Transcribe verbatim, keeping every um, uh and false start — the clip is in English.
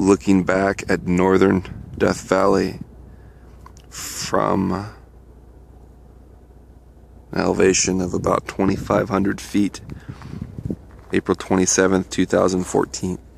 looking back at northern Death Valley from an elevation of about twenty-five hundred feet, April twenty-seventh, two thousand fourteen.